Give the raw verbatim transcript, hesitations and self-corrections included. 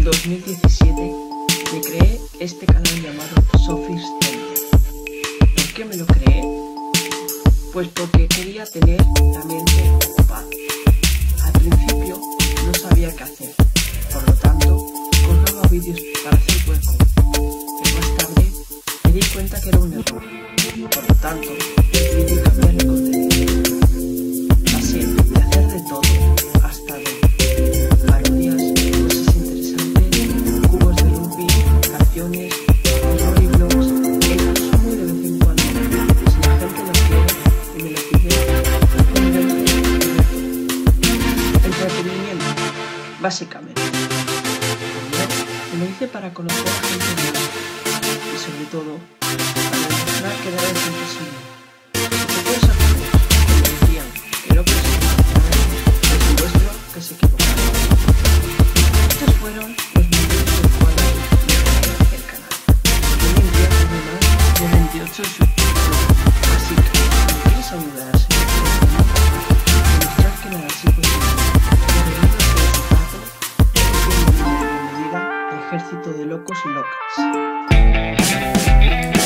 dos mil diecisiete me creé este canal llamado Sofis Center. ¿Por qué me lo creé? Pues porque quería tener la mente ocupada. Al principio no sabía qué hacer, por lo tanto colgaba vídeos para hacer hueco, pero más tarde me di cuenta que era un error, por lo tanto decidí cambiar el contenido. Pasé de hacer de todo hasta de parodias, cosas interesantes, cubos de rugby, canciones, storyblogs, e incluso muy de vez en cuando, si la gente lo quiere y me lo pide, un entretenimiento, básicamente. Lo hice para conocer a gente nueva y sobre todo para demostrar que era imposible. ¿Qué puedes hacer? Me decían que no puedes hacer, les demuestro que se equivocaron. Estos fueron los motivos por los cuales me creé el canal. Hoy en día tengo más de veintiocho suscriptores, así que si quieres ayudar a seguir creciendo, demostrar que nada es imposible, ejército de locos y locas.